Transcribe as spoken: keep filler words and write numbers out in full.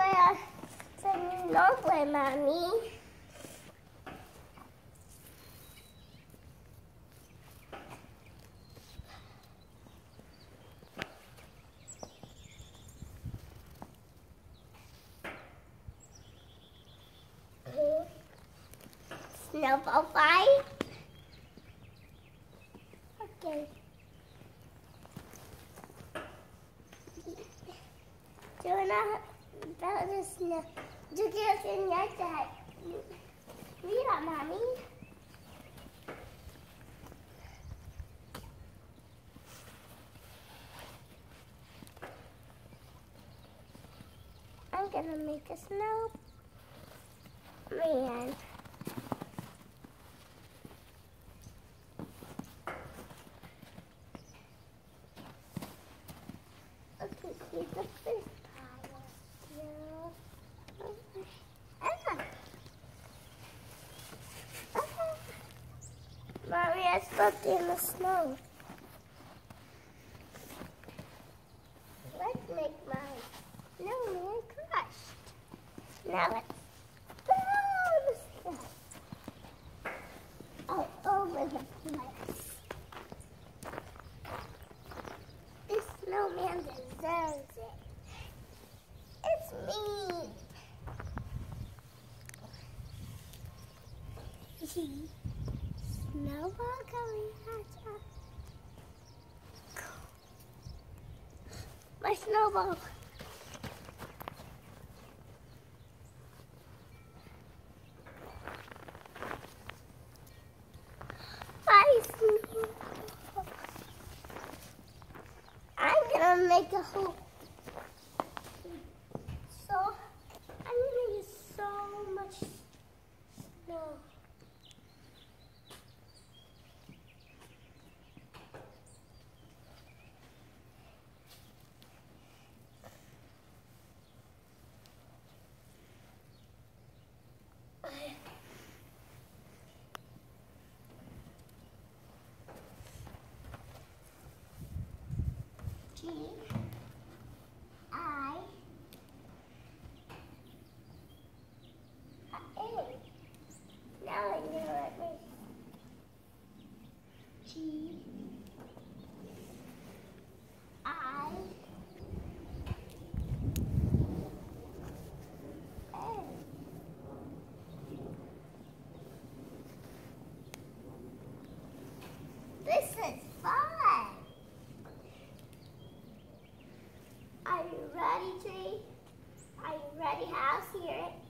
a su nombre, mami? Snowball fight? Okay. Do you know about the snow? Do you get in your dad? Read it, mommy. I'm gonna make a snow man. Okay, here's the first pile. Ah. Ah. Mommy, I stepped in the snow. Let's make my snowman crushed. Now let's throw the snow all over the place. This snowman deserves it. It's me. Snowball coming at us. My snowball. My snowball. I'm gonna make a hole. So I'm gonna use so much snow. G I A. Now I know it was G I A. This is fun. Are you ready, Tree? Are you ready? I'll hear it.